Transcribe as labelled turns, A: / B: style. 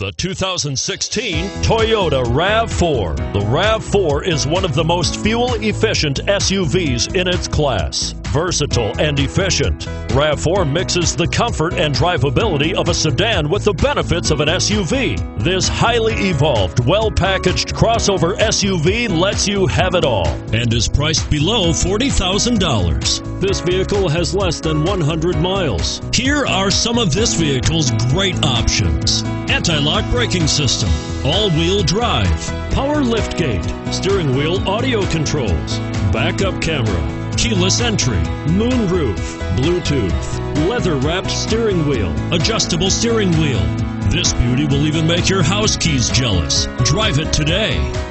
A: The 2016 Toyota RAV4. The RAV4 is one of the most fuel-efficient SUVs in its class. Versatile and efficient, RAV4 mixes the comfort and drivability of a sedan with the benefits of an SUV. This highly evolved, well-packaged crossover SUV lets you have it all and is priced below $40,000. This vehicle has less than 100 miles. Here are some of this vehicle's great options: anti-lock braking system, all-wheel drive, power liftgate, steering wheel audio controls, backup camera, keyless entry, moonroof, Bluetooth, leather-wrapped steering wheel, adjustable steering wheel. This beauty will even make your house keys jealous. Drive it today.